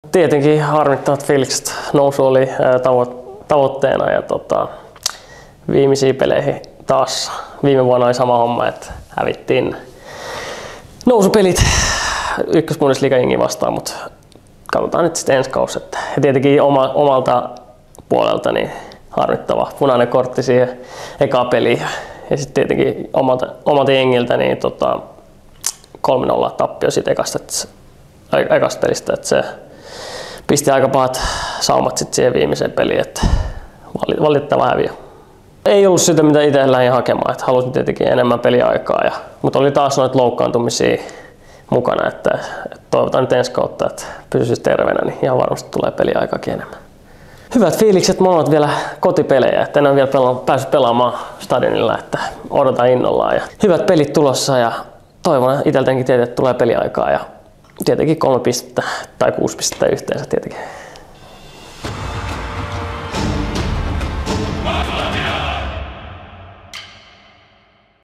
Tietenkin harmittavat fiilikset. Nousu oli tavoitteena ja viimeisiin peleihin taas. Viime vuonna oli sama homma, että hävittiin nousupelit ykkös-Bundesliga-jengiä vastaan, mutta katsotaan nyt sitten ensi kausi. Ja tietenkin omalta puolelta niin harmittava punainen kortti siihen ekaan peliin. Ja sitten tietenkin omalta jengiltä niin 3-0 tappio siitä ekasta pelistä. Että se pisti aika pahat saumat sitten siihen viimeiseen peliin, että valitettava häviö. Ei ollut sitä, mitä itse lähdin hakemaan, että halusin tietenkin enemmän peliaikaa, mutta oli taas noita loukkaantumisia mukana, että toivotaan nyt ensi kautta, että pysyisi terveenä, niin ihan varmasti tulee peliaikaakin enemmän. Hyvät fiilikset, molemmat vielä kotipelejä, että en ole vielä päässyt pelaamaan stadionilla, että odotan innollaan. Ja hyvät pelit tulossa ja toivon itseltäänkin tietenkin, että tulee peliaikaa ja tietenkin 3 pistettä tai 6 pistettä yhteensä tietenkin.